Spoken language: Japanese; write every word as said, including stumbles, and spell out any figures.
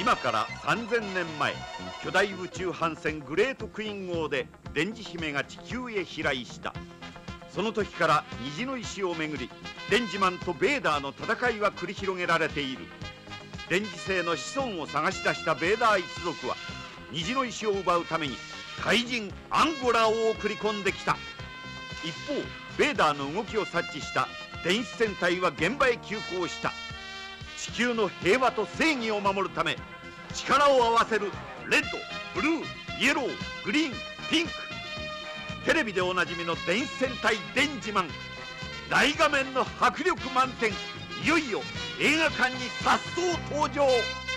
今からさんぜんねんまえ、巨大宇宙帆船グレートクイーン号で電磁姫が地球へ飛来した。その時から虹の石をめぐり、デンジマンとベーダーの戦いは繰り広げられている。電磁星の子孫を探し出したベーダー一族は、虹の石を奪うために怪人アンゴラを送り込んできた。一方、ベーダーの動きを察知した電子戦隊は現場へ急行した。地球の平和と正義を守るため、力を合わせるレッド、ブルー、イエロー、グリーン、ピンク。テレビでおなじみの電子戦隊デンジマン、大画面の迫力満点、いよいよ映画館に颯爽登場。